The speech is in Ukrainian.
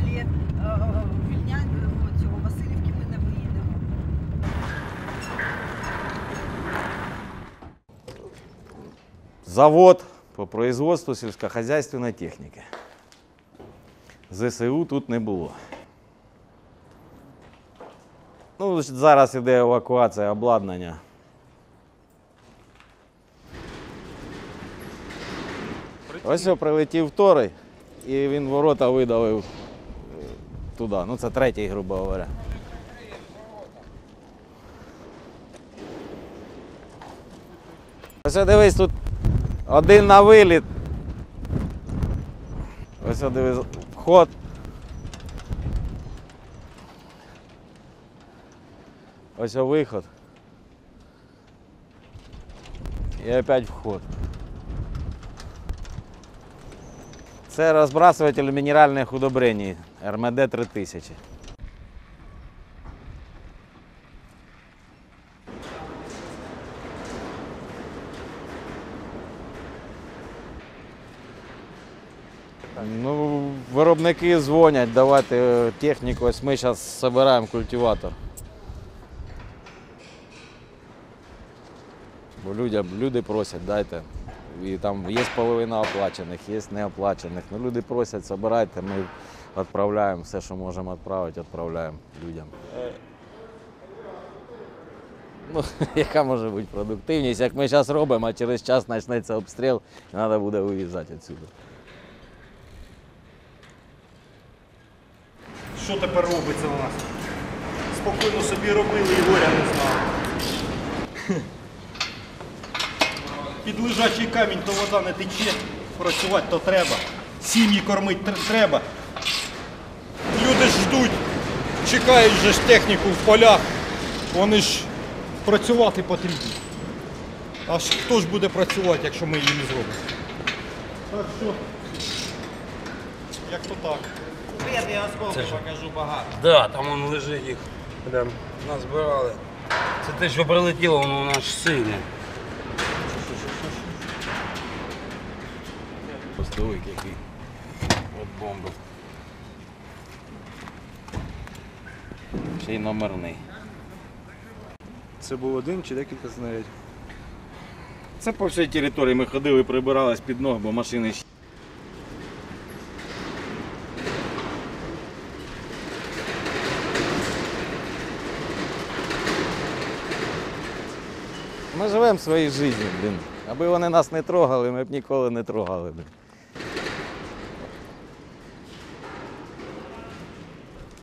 далі цього Василівки ми не виїдемо. Завод по производству сільськохозяйственної техніки. ЗСУ тут не було. Ну, зараз іде евакуація обладнання. Ось прилетів вторий, і він ворота видавив туди. Ну, це третій, грубо говоря. Ось дивись, тут один на виліт. Ось дивись, вход. Ось виход. І опять вход. Це розбрасуватель мінеральних удобрень РМД 3000. Ну, виробники дзвонять, давайте техніку, ось ми зараз збираємо культиватор. Бо люди просять, дайте. І там є половина оплачених, є неоплачених. Ну, люди просять, збирайте, ми відправляємо все, що можемо відправити, відправляємо людям. Ну, яка може бути продуктивність, як ми зараз робимо, а через час почнеться обстріл і треба буде виїжджати відсюди. Що тепер робиться у нас? Спокійно собі робили і горя не знали. Під лежачий камінь то вода не тече, працювати то треба, сім'ї кормити треба. Люди ж ждуть, чекають же ж техніку в полях, вони ж працювати потрібні. А хто ж буде працювати, якщо ми її не зробимо? Так що, як то так. Я осколки покажу багато. Да, там воно лежить їх. Прям назбирали. Це те, що прилетіло, воно у нас сильне. Постовик який. От бомби. Ще й номерний. Це був один чи декілька снарядів? Це по всій території ми ходили, прибирались під ног, бо машини ще. Ми живемо своєю життю, блін. Аби вони нас не трогали, ми б ніколи не трогали. Блін.